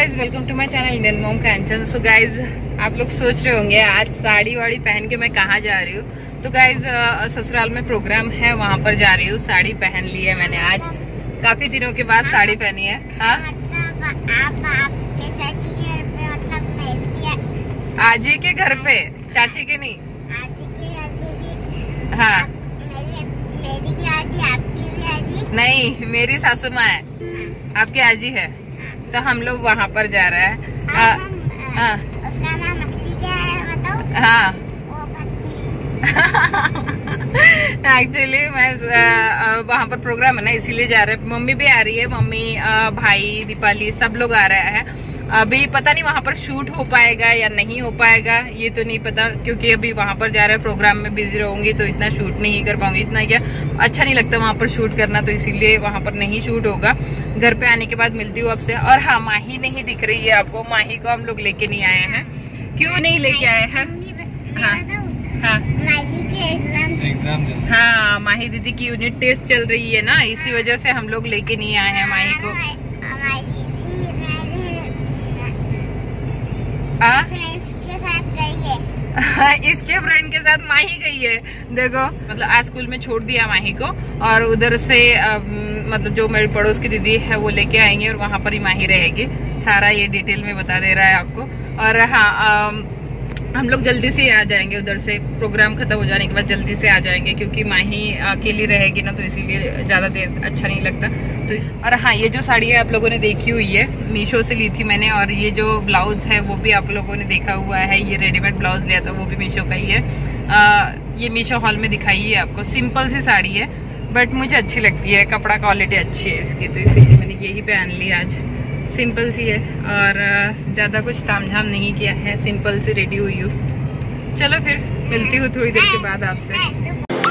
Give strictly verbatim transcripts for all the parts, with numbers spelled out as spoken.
Guys, welcome to my channel Indian mom Kanchan. So guys, आप लोग सोच रहे होंगे आज साड़ी वाड़ी पहन के मैं कहाँ जा रही हूँ। तो गाइज, ससुराल में प्रोग्राम है, वहाँ पर जा रही हूँ। साड़ी पहन ली है मैंने आज, काफी दिनों के बाद साड़ी पहनी है। हाँ, आजी के घर पे, चाची के नहीं। आजी के घर पे भी। हाँ, मेरी मेरी भी आजी, आपकी भी आजी। नहीं, मेरी सासू माँ है, आपकी आजी है। तो हम लोग वहाँ पर जा रहे हैं। आ, आ, उसका नाम असली क्या है बताओ? हाँ, वो भतुली। एक्चुअली मैं वहाँ पर प्रोग्राम है ना, इसीलिए जा रहे हैं। मम्मी भी आ रही है, मम्मी आ, भाई दीपाली सब लोग आ रहे हैं। अभी पता नहीं वहाँ पर शूट हो पाएगा या नहीं हो पाएगा, ये तो नहीं पता, क्योंकि अभी वहाँ पर जा रहे हैं, प्रोग्राम में बिजी रहूंगी तो इतना शूट नहीं कर पाऊंगी। इतना क्या अच्छा नहीं लगता वहाँ पर शूट करना, तो इसीलिए वहाँ पर नहीं शूट होगा। घर पे आने के बाद मिलती हूँ आपसे। और हाँ, माही नहीं दिख रही है आपको, माही को हम लोग लेके नहीं आए हैं। क्यों नहीं लेके आए हैं? हाँ हाँ एग्जाम हाँ, माही दीदी की यूनिट टेस्ट चल रही है ना, इसी वजह से हम लोग लेके नहीं आए हैं माही को। फ्रेंड्स के साथ गई है। इसके फ्रेंड के साथ माही गई है। देखो, मतलब आज स्कूल में छोड़ दिया माही को, और उधर से आ, मतलब जो मेरी पड़ोस की दीदी है वो लेके आएंगे, और वहां पर ही माही रहेगी। सारा ये डिटेल में बता दे रहा है आपको। और हाँ, आ, हम लोग जल्दी से आ जाएंगे उधर से, प्रोग्राम खत्म हो जाने के बाद जल्दी से आ जाएंगे, क्योंकि माही अकेली रहेगी ना, तो इसीलिए ज्यादा देर अच्छा नहीं लगता। तो और हाँ, ये जो साड़ी है आप लोगों ने देखी हुई है, मीशो से ली थी मैंने। और ये जो ब्लाउज है वो भी आप लोगों ने देखा हुआ है, ये रेडीमेड ब्लाउज लिया था, वो भी मीशो का ही है। आ, ये मीशो हॉल में दिखाई है आपको। सिंपल सी साड़ी है, बट मुझे अच्छी लगती है, कपड़ा क्वालिटी अच्छी है इसकी, तो इसीलिए मैंने यही पहन ली आज। सिंपल सी है, और ज्यादा कुछ तामझाम नहीं किया है, सिंपल सी रेडी हुई हूँ। चलो फिर मिलती हूँ थोड़ी देर के बाद आपसे।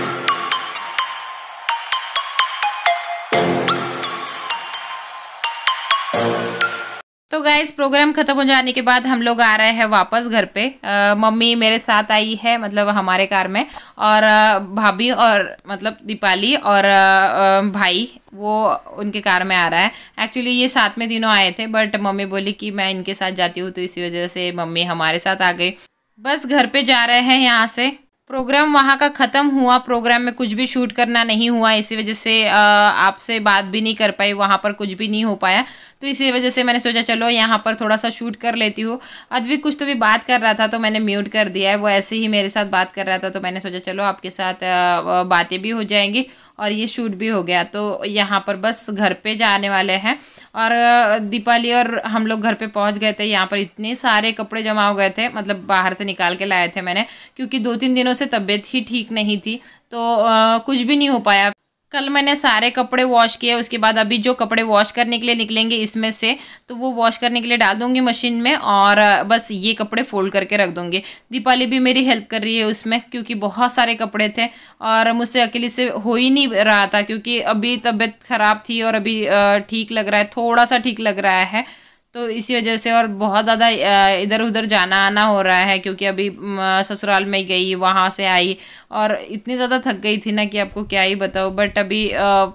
तो गाइस, प्रोग्राम खत्म हो जाने के बाद हम लोग आ रहे हैं वापस घर पे। आ, मम्मी मेरे साथ आई है, मतलब हमारे कार में, और भाभी और मतलब दीपाली और आ, भाई वो उनके कार में आ रहा है। एक्चुअली ये साथ में तीनों आए थे, बट मम्मी बोली कि मैं इनके साथ जाती हूँ, तो इसी वजह से मम्मी हमारे साथ आ गई। बस घर पे जा रहे हैं यहाँ से। प्रोग्राम वहाँ का ख़त्म हुआ, प्रोग्राम में कुछ भी शूट करना नहीं हुआ, इसी वजह से आपसे बात भी नहीं कर पाई, वहाँ पर कुछ भी नहीं हो पाया। तो इसी वजह से मैंने सोचा चलो यहाँ पर थोड़ा सा शूट कर लेती हूँ। अद्विक कुछ तो भी बात कर रहा था, तो मैंने म्यूट कर दिया है। वो ऐसे ही मेरे साथ बात कर रहा था, तो मैंने सोचा चलो आपके साथ बातें भी हो जाएंगी और ये शूट भी हो गया। तो यहाँ पर बस घर पे जाने वाले हैं, और दीपाली और हम लोग घर पे पहुँच गए थे। यहाँ पर इतने सारे कपड़े जमा हो गए थे, मतलब बाहर से निकाल के लाए थे मैंने, क्योंकि दो तीन दिनों से तबीयत ही ठीक नहीं थी, तो आ, कुछ भी नहीं हो पाया। कल मैंने सारे कपड़े वॉश किए, उसके बाद अभी जो कपड़े वॉश करने के लिए निकलेंगे इसमें से, तो वो वॉश करने के लिए डाल दूंगी मशीन में, और बस ये कपड़े फोल्ड करके रख दूंगी। दीपाली भी मेरी हेल्प कर रही है उसमें, क्योंकि बहुत सारे कपड़े थे और मुझसे अकेले से हो ही नहीं रहा था, क्योंकि अभी तबीयत ख़राब थी और अभी ठीक लग रहा है, थोड़ा सा ठीक लग रहा है, तो इसी वजह से। और बहुत ज़्यादा इधर उधर जाना आना हो रहा है, क्योंकि अभी ससुराल में गई, वहाँ से आई, और इतनी ज़्यादा थक गई थी ना कि आपको क्या ही बताऊँ। बट अभी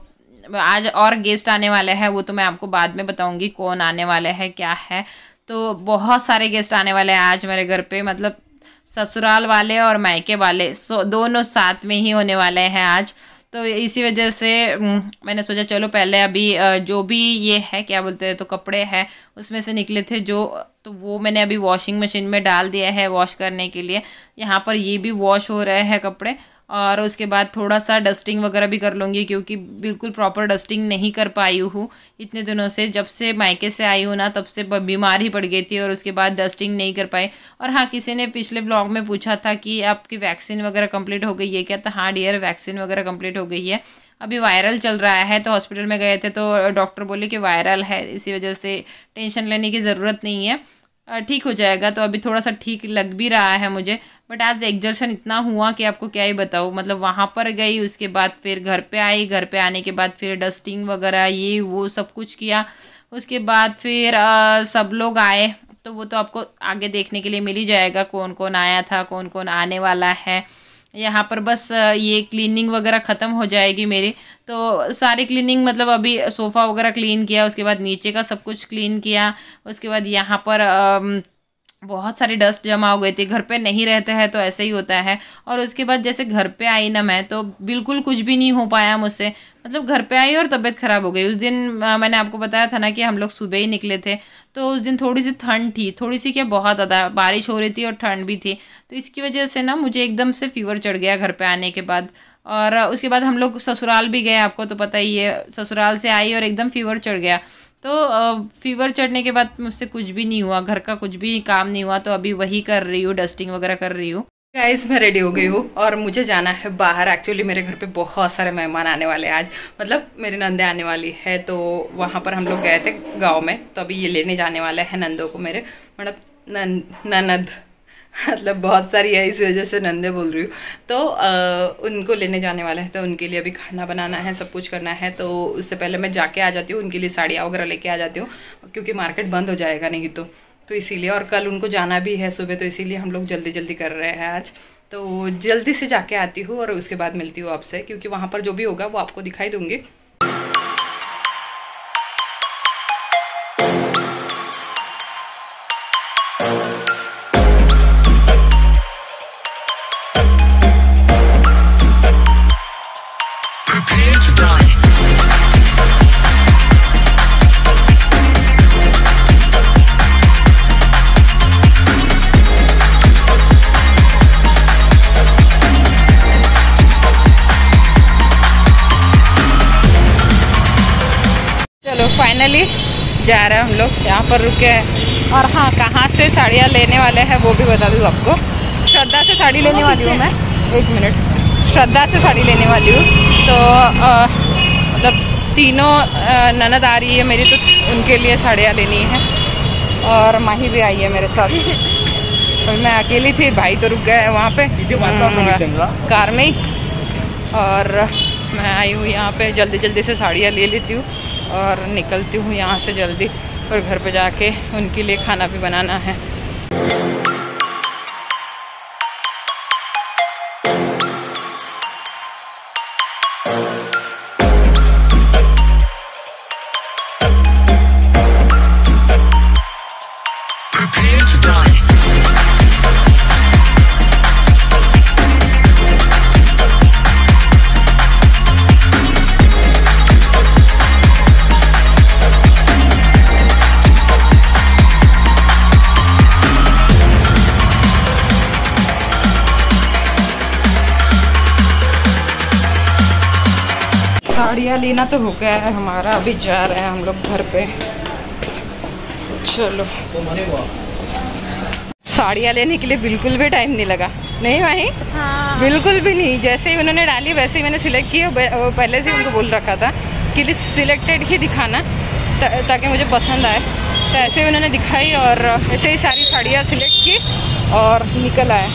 आज और गेस्ट आने वाले हैं, वो तो मैं आपको बाद में बताऊँगी कौन आने वाले हैं क्या है। तो बहुत सारे गेस्ट आने वाले हैं आज मेरे घर पे, मतलब ससुराल वाले और मायके वाले, सो दोनों साथ में ही होने वाले हैं आज। तो इसी वजह से मैंने सोचा चलो पहले अभी जो भी ये है क्या बोलते हैं, तो कपड़े हैं उसमें से निकले थे जो, तो वो मैंने अभी वॉशिंग मशीन में डाल दिया है वॉश करने के लिए। यहाँ पर ये भी वॉश हो रहे हैं कपड़े, और उसके बाद थोड़ा सा डस्टिंग वगैरह भी कर लूँगी, क्योंकि बिल्कुल प्रॉपर डस्टिंग नहीं कर पाई हूँ इतने दिनों से। जब से मायके से आई हूँ ना, तब से बीमार ही पड़ गई थी, और उसके बाद डस्टिंग नहीं कर पाई। और हाँ, किसी ने पिछले ब्लॉग में पूछा था कि आपकी वैक्सीन वगैरह कंप्लीट हो गई है क्या, तो हाँ डियर, वैक्सीन वगैरह कंप्लीट हो गई है। अभी वायरल चल रहा है, तो हॉस्पिटल में गए थे तो डॉक्टर बोले कि वायरल है, इसी वजह से टेंशन लेने की ज़रूरत नहीं है, ठीक हो जाएगा। तो अभी थोड़ा सा ठीक लग भी रहा है मुझे, बट आज एग्जर्शन इतना हुआ कि आपको क्या ही बताऊँ। मतलब वहाँ पर गई, उसके बाद फिर घर पे आई, घर पे आने के बाद फिर डस्टिंग वगैरह ये वो सब कुछ किया। उसके बाद फिर आ, सब लोग आए, तो वो तो आपको आगे देखने के लिए मिल ही जाएगा कौन कौन आया था, कौन कौन आने वाला है। यहाँ पर बस ये क्लीनिंग वगैरह ख़त्म हो जाएगी मेरी। तो सारी क्लीनिंग मतलब अभी सोफ़ा वगैरह क्लीन किया, उसके बाद नीचे का सब कुछ क्लीन किया, उसके बाद यहाँ पर आ, बहुत सारी डस्ट जमा हो गई थी। घर पे नहीं रहते हैं तो ऐसे ही होता है। और उसके बाद जैसे घर पे आई ना मैं, तो बिल्कुल कुछ भी नहीं हो पाया मुझसे। मतलब घर पे आई और तबीयत ख़राब हो गई। उस दिन आ, मैंने आपको बताया था ना कि हम लोग सुबह ही निकले थे, तो उस दिन थोड़ी सी ठंड थी, थोड़ी सी क्या बहुत ज़्यादा बारिश हो रही थी और ठंड भी थी। तो इसकी वजह से ना मुझे एकदम से फीवर चढ़ गया घर पे आने के बाद। और उसके बाद हम लोग ससुराल भी गए, आपको तो पता ही है। ससुराल से आई और एकदम फीवर चढ़ गया। तो फीवर चढ़ने के बाद मुझसे कुछ भी नहीं हुआ, घर का कुछ भी काम नहीं हुआ। तो अभी वही कर रही हूँ, डस्टिंग वगैरह कर रही हूँ। गाइस मैं रेडी हो गई हूँ और मुझे जाना है बाहर। एक्चुअली मेरे घर पे बहुत सारे मेहमान आने वाले हैं आज, मतलब मेरी नंदे आने वाली है। तो वहाँ पर हम लोग गए थे गांव में, तो अभी ये लेने जाने वाले हैं नंदों को मेरे, मतलब ननद, मतलब बहुत सारी है इस वजह से नंदे बोल रही हूँ। तो आ, उनको लेने जाने वाले हैं, तो उनके लिए अभी खाना बनाना है, सब कुछ करना है। तो उससे पहले मैं जाके आ जाती हूँ, उनके लिए साड़ियाँ वगैरह लेके आ जाती हूँ, क्योंकि मार्केट बंद हो जाएगा नहीं तो तो इसीलिए। और कल उनको जाना भी है सुबह, तो इसीलिए हम लोग जल्दी जल्दी कर रहे हैं आज। तो जल्दी से जाके आती हूँ और उसके बाद मिलती हूँ आपसे, क्योंकि वहाँ पर जो भी होगा वो आपको दिखाई दूँगी। फाइनली जा रहे हैं हम लोग, यहाँ पर रुके हैं। और हाँ, कहाँ से साड़ियाँ लेने वाले हैं वो भी बता दूँ आपको। श्रद्धा से साड़ी लेने वाली हूँ मैं, एक मिनट, श्रद्धा से साड़ी लेने वाली हूँ। तो आ, मतलब तीनों ननद आ रही है मेरी, तो उनके लिए साड़ियाँ लेनी है। और माही भी आई है मेरे साथ, तो मैं अकेली थी, भाई तो रुक गया है वहाँ पे कार में ही। और मैं आई हूँ यहाँ पे, जल्दी जल्दी से साड़ियाँ ले लेती हूँ और निकलती हूँ यहाँ से जल्दी। और घर पे जाके उनके लिए खाना भी बनाना है। साड़ियाँ लेना तो हो गया है हमारा, अभी जा रहे हैं हम लोग घर पे। चलो, साड़ियाँ लेने के लिए बिल्कुल भी टाइम नहीं लगा, नहीं भाई? हाँ। बिल्कुल भी नहीं, जैसे ही उन्होंने डाली वैसे ही मैंने सिलेक्ट किया। पहले से उनको बोल रखा था कि सिलेक्टेड ही दिखाना ताकि मुझे पसंद आए। तो ऐसे ही उन्होंने दिखाई और ऐसे ही सारी साड़ियाँ सिलेक्ट की और निकल आए।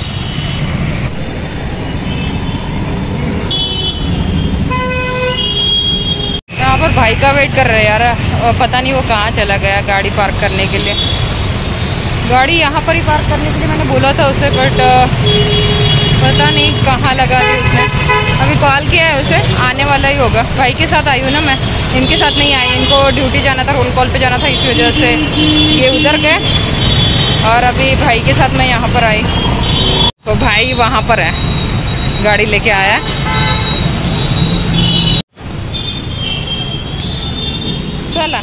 यहाँ पर भाई का वेट कर रहे हैं यार, पता नहीं वो कहाँ चला गया गाड़ी पार्क करने के लिए। गाड़ी यहाँ पर ही पार्क करने के लिए मैंने बोला था उसे, बट पता नहीं कहाँ लगा दी उसने। अभी कॉल किया है उसे, आने वाला ही होगा। भाई के साथ आई हूँ ना मैं, इनके साथ नहीं आई, इनको ड्यूटी जाना था, रोल कॉल पे जाना था, इस वजह से ये उधर गए। और अभी भाई के साथ मैं यहाँ पर आई, तो भाई वहाँ पर है, गाड़ी लेके आया। चला,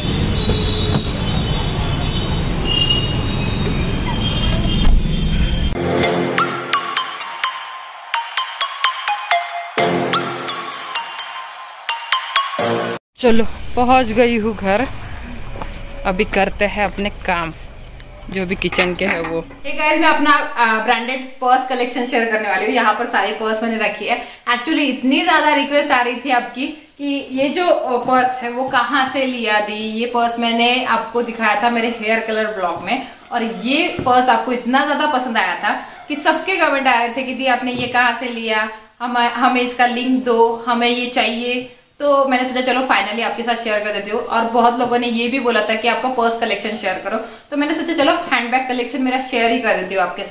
चलो पहुंच गई हूँ घर। अभी करते हैं अपने काम, जो भी किचन के है वो। hey guys, मैं अपना ब्रांडेड पर्स कलेक्शन शेयर करने वाली हूँ। यहाँ पर सारी पर्स मैंने रखी है। एक्चुअली इतनी ज्यादा रिक्वेस्ट आ रही थी आपकी कि ये जो पर्स है वो कहाँ से लिया दी। ये पर्स मैंने आपको दिखाया था मेरे हेयर कलर ब्लॉग में, और ये पर्स आपको इतना ज्यादा पसंद आया था कि सबके कमेंट आ रहे थे कि दी आपने ये कहाँ से लिया, हम हमें इसका लिंक दो, हमें ये चाहिए। तो मैंने सोचा चलो फाइनली आपके साथ शेयर कर देती हूँ। और बहुत लोगों ने ये भी बोला था कि आपका पर्स कलेक्शन शेयर करो, तो मैंने सोचा चलो हैंडबैग कलेक्शन मेरा शेयर ही कर देती हूँ आपके साथ।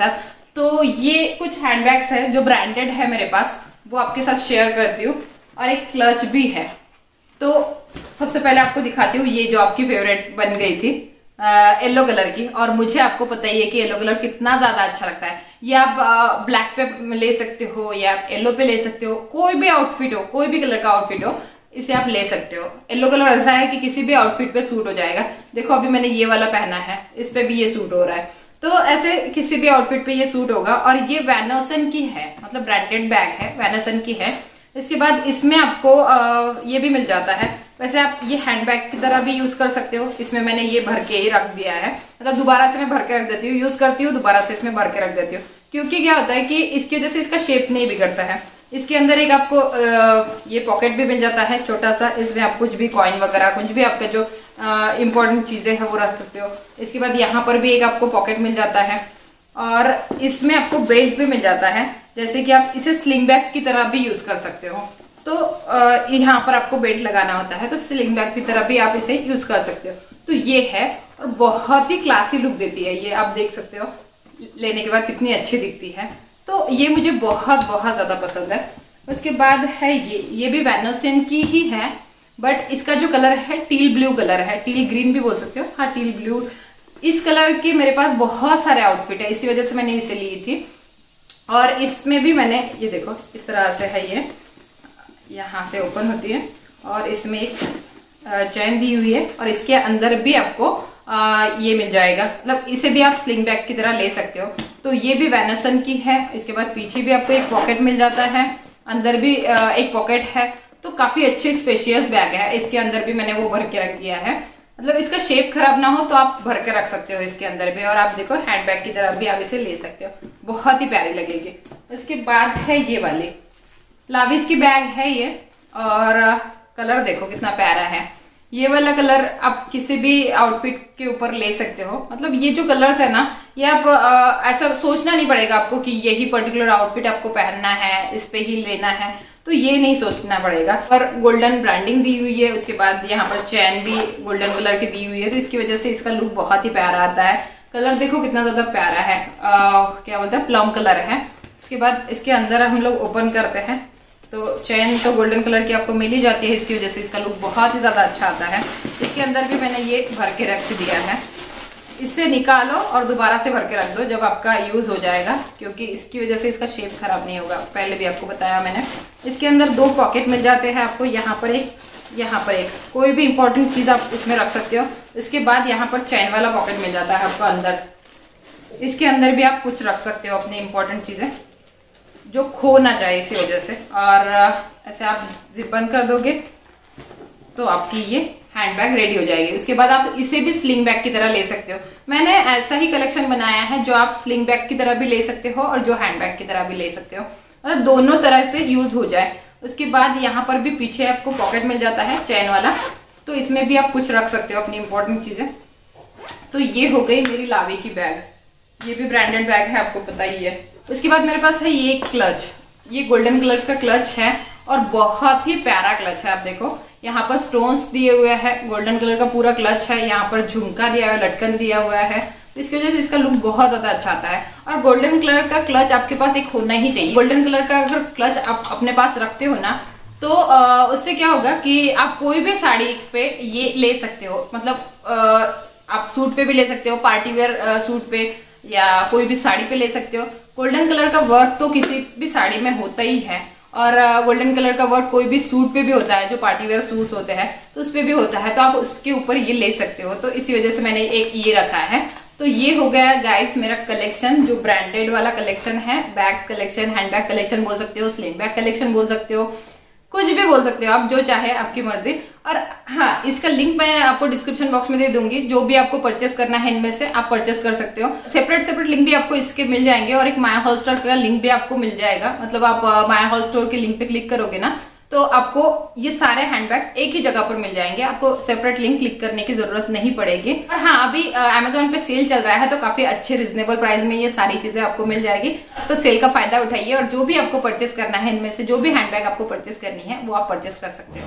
तो ये कुछ हैंडबैग्स है जो ब्रांडेड है मेरे पास, वो आपके साथ शेयर करती हूँ। और एक क्लच भी है। तो सबसे पहले आपको दिखाती हूँ ये जो आपकी फेवरेट बन गई थी येलो कलर की, और मुझे आपको पता ही है कि येलो कलर कितना ज्यादा अच्छा लगता है। ये आप ब्लैक पे ले सकते हो या येलो पे ले सकते हो, कोई भी आउटफिट हो, कोई भी कलर का आउटफिट हो, इसे आप ले सकते हो। येलो कलर ऐसा है कि किसी भी आउटफिट पे सूट हो जाएगा। देखो अभी मैंने ये वाला पहना है, इस पे भी ये सूट हो रहा है, तो ऐसे किसी भी आउटफिट पे ये सूट होगा। और ये वैनोसन की है, मतलब ब्रांडेड बैग है, वैनोसन की है। इसके बाद इसमें आपको आ, ये भी मिल जाता है। वैसे आप ये हैंडबैग की तरह भी यूज कर सकते हो। इसमें मैंने ये भर के ही रख दिया है, मतलब दोबारा से मैं भर के रख देती हूँ, यूज करती हूँ, दोबारा से इसमें भर के रख देती हूँ। क्योंकि क्या होता है कि इसकी वजह से इसका शेप नहीं बिगड़ता है। इसके अंदर एक आपको आ, ये पॉकेट भी मिल जाता है छोटा सा, इसमें आप कुछ भी कॉइन वगैरह, कुछ भी आपका जो इंपॉर्टेंट चीजें है वो रख सकते हो। इसके बाद यहाँ पर भी एक आपको पॉकेट मिल जाता है, और इसमें आपको बेल्ट भी मिल जाता है, जैसे कि आप इसे स्लिंग बैग की तरह भी यूज कर सकते हो। तो यहाँ पर आपको बेल्ट लगाना होता है, तो स्लिंग बैग की तरह भी आप इसे यूज कर सकते हो। तो ये है, और बहुत ही क्लासी लुक देती है ये, आप देख सकते हो लेने के बाद कितनी अच्छी दिखती है। तो ये मुझे बहुत बहुत ज्यादा पसंद है। उसके बाद है ये ये भी वैनोसन की ही है, बट इसका जो कलर है टील ब्लू कलर है, टील ग्रीन भी बोल सकते हो, हाँ टील ब्लू। इस कलर के मेरे पास बहुत सारे आउटफिट है, इसी वजह से मैंने इसे ली थी। और इसमें भी मैंने ये देखो इस तरह से है, ये यहाँ से ओपन होती है, और इसमें एक चैन दी हुई है, और इसके अंदर भी आपको आ, ये मिल जाएगा, मतलब इसे भी आप स्लिंग बैग की तरह ले सकते हो। तो ये भी वैनोसन की है। इसके बाद पीछे भी आपको एक पॉकेट मिल जाता है, अंदर भी आ, एक पॉकेट है। तो काफी अच्छे स्पेशियस बैग है। इसके अंदर भी मैंने वो भर के रख दिया है, मतलब इसका शेप खराब ना हो तो आप भर के रख सकते हो इसके अंदर भी। और आप देखो हैंडबैग की तरह भी आप इसे ले सकते हो, बहुत ही प्यारी लगेगी। इसके बाद है ये वाली लाविस की बैग है ये, और कलर देखो कितना प्यारा है। ये वाला कलर आप किसी भी आउटफिट के ऊपर ले सकते हो। मतलब ये जो कलर्स है ना, ये आप आ, ऐसा सोचना नहीं पड़ेगा आपको कि यही पर्टिकुलर आउटफिट आपको पहनना है, इस पे ही लेना है, तो ये नहीं सोचना पड़ेगा। और गोल्डन ब्रांडिंग दी हुई है। उसके बाद यहाँ पर चैन भी गोल्डन कलर की दी हुई है, तो इसकी वजह से इसका लुक बहुत ही प्यारा आता है। कलर देखो कितना ज्यादा प्यारा है, आ, क्या बोलते हैं, प्लम कलर है। इसके बाद इसके अंदर हम लोग ओपन करते हैं, तो चैन तो गोल्डन कलर की आपको मिल ही जाती है, इसकी वजह से इसका लुक बहुत ही ज्यादा अच्छा आता है। इसके अंदर भी मैंने ये भर के रख दिया है। इससे निकालो और दोबारा से भर के रख दो जब आपका यूज हो जाएगा, क्योंकि इसकी वजह से इसका शेप खराब नहीं होगा, पहले भी आपको बताया मैंने। इसके अंदर दो पॉकेट मिल जाते हैं आपको, यहाँ पर एक, यहाँ पर एक, कोई भी इंपॉर्टेंट चीज आप इसमें रख सकते हो। इसके बाद यहाँ पर चैन वाला पॉकेट मिल जाता है आपको अंदर, इसके अंदर भी आप कुछ रख सकते हो अपनी इंपॉर्टेंट चीजें जो खो ना जाए इसी वजह से। और ऐसे आप जिप बंद कर दोगे तो आपकी ये हैंडबैग रेडी हो जाएगी। उसके बाद आप इसे भी स्लिंग बैग की तरह ले सकते हो। मैंने ऐसा ही कलेक्शन बनाया है जो आप स्लिंग बैग की तरह भी ले सकते हो और जो हैंडबैग की तरह भी ले सकते हो, मतलब दोनों तरह से यूज हो जाए। उसके बाद यहाँ पर भी पीछे आपको पॉकेट मिल जाता है चैन वाला, तो इसमें भी आप कुछ रख सकते हो अपनी इंपॉर्टेंट चीजें। तो ये हो गई मेरी लावी की बैग, ये भी ब्रांडेड बैग है, आपको पता ही है। उसके बाद मेरे पास है ये क्लच, ये गोल्डन कलर का क्लच है और बहुत ही प्यारा क्लच है। आप देखो यहाँ पर स्टोन्स दिए हुए हैं, गोल्डन कलर का पूरा क्लच है, यहाँ पर झुमका दिया हुआ है, लटकन दिया हुआ है, तो इसकी वजह से इसका लुक बहुत ज्यादा अच्छा आता है। और गोल्डन कलर का क्लच आपके पास एक होना ही चाहिए। गोल्डन कलर का अगर क्लच आप अपने पास रखते हो ना, तो उससे क्या होगा कि आप कोई भी साड़ी पे ये ले सकते हो, मतलब आप सूट पे भी ले सकते हो, पार्टी वेयर सूट पे या कोई भी साड़ी पे ले सकते हो। गोल्डन कलर का वर्क तो किसी भी साड़ी में होता ही है, और गोल्डन कलर का वर्क कोई भी सूट पे भी होता है, जो पार्टी वेयर सूट्स होते हैं तो उस पे भी होता है, तो आप उसके ऊपर ये ले सकते हो। तो इसी वजह से मैंने एक ये रखा है। तो ये हो गया गाइस मेरा कलेक्शन, जो ब्रांडेड वाला कलेक्शन है, बैग्स कलेक्शन, हैंडबैग कलेक्शन बोल सकते हो, स्लिंग बैग कलेक्शन बोल सकते हो, कुछ भी बोल सकते हो आप, जो चाहे आपकी मर्जी। और हाँ, इसका लिंक मैं आपको डिस्क्रिप्शन बॉक्स में दे दूंगी, जो भी आपको परचेस करना है इनमें से आप परचेस कर सकते हो। सेपरेट सेपरेट लिंक भी आपको इसके मिल जाएंगे, और एक माय हॉल स्टोर का लिंक भी आपको मिल जाएगा। मतलब आप माय हॉल स्टोर के लिंक पे क्लिक करोगे ना, तो आपको ये सारे हैंडबैग्स एक ही जगह पर मिल जाएंगे, आपको सेपरेट लिंक क्लिक करने की जरूरत नहीं पड़ेगी। और हाँ, अभी अमेजोन पे सेल चल रहा है, तो काफी अच्छे रिजनेबल प्राइस में ये सारी चीजें आपको मिल जाएगी, तो सेल का फायदा उठाइए और जो भी आपको परचेस करना है इनमें से जो भी हैंडबैग आपको परचेस करनी है वो आप परचेस कर सकते हो।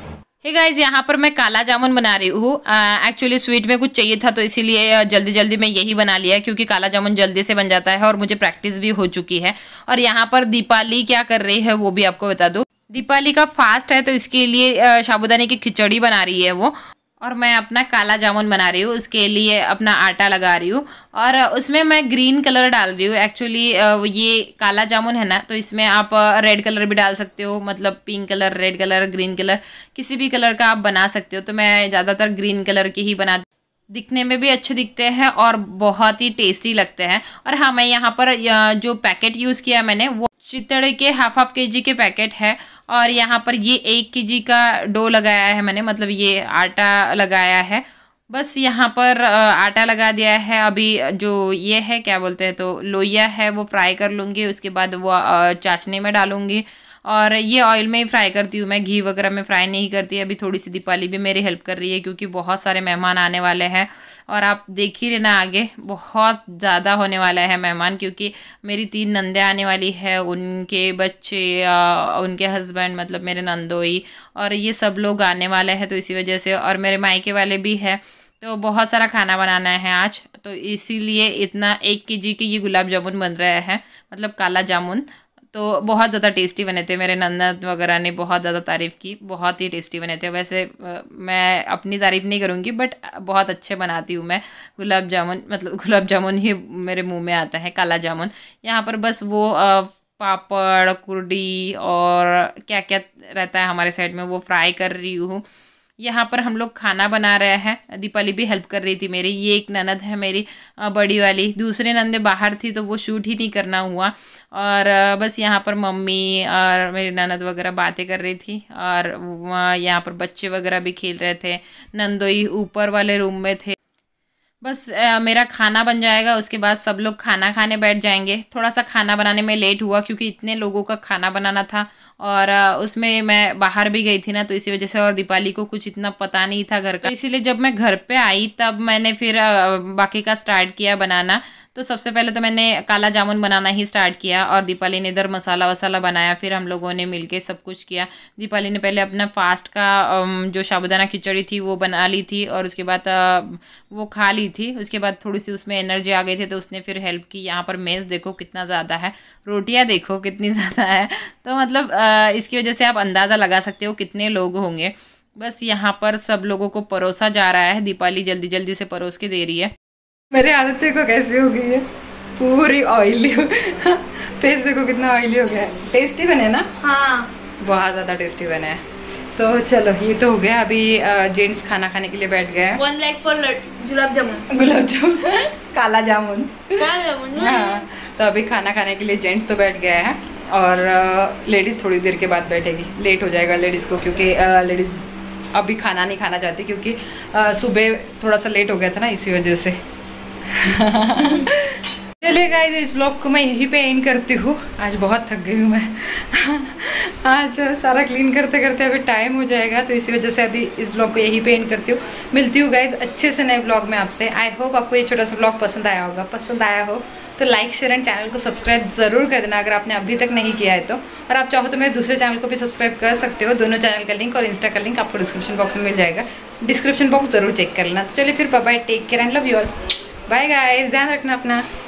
हे गाइज, यहाँ पर मैं काला जामुन बना रही हूँ। एक्चुअली स्वीट में कुछ चाहिए था तो इसीलिए जल्दी जल्दी मैं यही बना लिया, क्योंकि काला जामुन जल्दी से बन जाता है और मुझे प्रैक्टिस भी हो चुकी है। और यहाँ पर दीपाली क्या कर रही है वो भी आपको बता दूँ। दीपाली का फास्ट है तो इसके लिए साबूदाने की खिचड़ी बना रही है वो, और मैं अपना काला जामुन बना रही हूँ। उसके लिए अपना आटा लगा रही हूँ और उसमें मैं ग्रीन कलर डाल रही हूँ। एक्चुअली ये काला जामुन है ना, तो इसमें आप रेड कलर भी डाल सकते हो, मतलब pink colour, red colour, green colour, किसी भी कलर का आप बना सकते हो। तो मैं ज़्यादातर ग्रीन कलर के ही बना, दिखने में भी अच्छे दिखते हैं और बहुत ही टेस्टी लगते हैं। और हाँ, मैं यहाँ पर जो पैकेट यूज़ किया मैंने वो चितड़ के हाफ हाफ के जी के पैकेट है। और यहाँ पर ये एक के जी का डो लगाया है मैंने, मतलब ये आटा लगाया है। बस यहाँ पर आटा लगा दिया है। अभी जो ये है क्या बोलते हैं, तो लोइया है वो फ्राई कर लूँगी, उसके बाद वो चाशनी में डालूँगी। और ये ऑयल में ही फ्राई करती हूँ मैं, घी वगैरह में फ्राई नहीं करती। अभी थोड़ी सी दीपाली भी मेरी हेल्प कर रही है, क्योंकि बहुत सारे मेहमान आने वाले हैं। और आप देख ही लेना आगे बहुत ज़्यादा होने वाला है मेहमान, क्योंकि मेरी तीन नंदे आने वाली है, उनके बच्चे, उनके हस्बैंड, मतलब मेरे नंदोई, और ये सब लोग आने वाले हैं। तो इसी वजह से, और मेरे मायके वाले भी हैं, तो बहुत सारा खाना बनाना है आज। तो इसीलिए इतना एक के जी के ये गुलाब जामुन बन रहे हैं, मतलब काला जामुन। तो बहुत ज़्यादा टेस्टी बने थे। मेरे नंद वगैरह ने बहुत ज़्यादा तारीफ़ की, बहुत ही टेस्टी बने थे। वैसे मैं अपनी तारीफ़ नहीं करूँगी, बट बहुत अच्छे बनाती हूँ मैं गुलाब जामुन, मतलब गुलाब जामुन ही मेरे मुंह में आता है, काला जामुन। यहाँ पर बस वो पापड़, कुर्डी और क्या क्या रहता है हमारे साइड में, वो फ्राई कर रही हूँ। यहाँ पर हम लोग खाना बना रहे हैं। दीपाली भी हेल्प कर रही थी मेरी। ये एक ननद है मेरी बड़ी वाली, दूसरे नंदे बाहर थी तो वो शूट ही नहीं करना हुआ। और बस यहाँ पर मम्मी और मेरी ननद वगैरह बातें कर रही थी, और यहाँ पर बच्चे वगैरह भी खेल रहे थे। नंदोई ऊपर वाले रूम में थे। बस आ, मेरा खाना बन जाएगा, उसके बाद सब लोग खाना खाने बैठ जाएंगे। थोड़ा सा खाना बनाने में लेट हुआ, क्योंकि इतने लोगों का खाना बनाना था, और आ, उसमें मैं बाहर भी गई थी ना, तो इसी वजह से, और दीपाली को कुछ इतना पता नहीं था घर का, तो इसीलिए जब मैं घर पे आई तब मैंने फिर आ, बाकी का स्टार्ट किया बनाना। तो सबसे पहले तो मैंने काला जामुन बनाना ही स्टार्ट किया, और दीपाली ने इधर मसाला वसाला बनाया। फिर हम लोगों ने मिलके सब कुछ किया। दीपाली ने पहले अपना फास्ट का जो साबूदाना खिचड़ी थी वो बना ली थी, और उसके बाद वो खा ली थी। उसके बाद थोड़ी सी उसमें एनर्जी आ गई थी, तो उसने फिर हेल्प की। यहाँ पर मेज़ देखो कितना ज़्यादा है, रोटियाँ देखो कितनी ज़्यादा है। तो मतलब इसकी वजह से आप अंदाज़ा लगा सकते हो कितने लोग होंगे। बस यहाँ पर सब लोगों को परोसा जा रहा है। दीपाली जल्दी जल्दी से परोस के दे रही है। मेरे आदत देखो कैसी हो गई है, पूरी ऑयली हो। फेस देखो कितना ऑयली हो गया है। टेस्टी बने ना? हाँ, बहुत ज़्यादा टेस्टी बने हैं। तो चलो, ये तो हो गया। अभी जेंट्स खाना खाने के लिए बैठ गए हैं। One like for gulab jamun. Gulab jamun kala jamun. Kala जामुन। हाँ, तो अभी खाना खाने के लिए जेंट्स तो बैठ गए हैं, और लेडीज़ थोड़ी देर के बाद बैठेगी। लेट हो जाएगा लेडीज़ को, क्योंकि लेडीज़ अभी खाना नहीं खाना चाहती, क्योंकि सुबह थोड़ा सा लेट हो गया था ना, इसी वजह से। चलिए गाइस, इस ब्लॉग को मैं यहीं पे एंड करती हूँ। आज बहुत थक गई हूँ मैं। आज सारा क्लीन करते करते अभी टाइम हो जाएगा, तो इसी वजह से अभी इस ब्लॉग को यहीं पे एंड करती हूँ। मिलती हूँ गाइस अच्छे से नए ब्लॉग में आपसे। आई होप आपको ये छोटा सा ब्लॉग पसंद आया होगा। पसंद आया हो तो लाइक, शेयर एंड चैनल को सब्सक्राइब जरूर कर देना, अगर आपने अभी तक नहीं किया है तो। और आप चाहो तो मेरे दूसरे चैनल को भी सब्सक्राइब कर सकते हो। दोनों चैनल का लिंक और इंस्टा का लिंक आपको डिस्क्रिप्शन बॉक्स में मिल जाएगा। डिस्क्रिप्शन बॉक्स जरूर चेक कर लेना। तो चलिए फिर, bye bye, take care and love you all. Bye guys, ध्यान रखना अपना।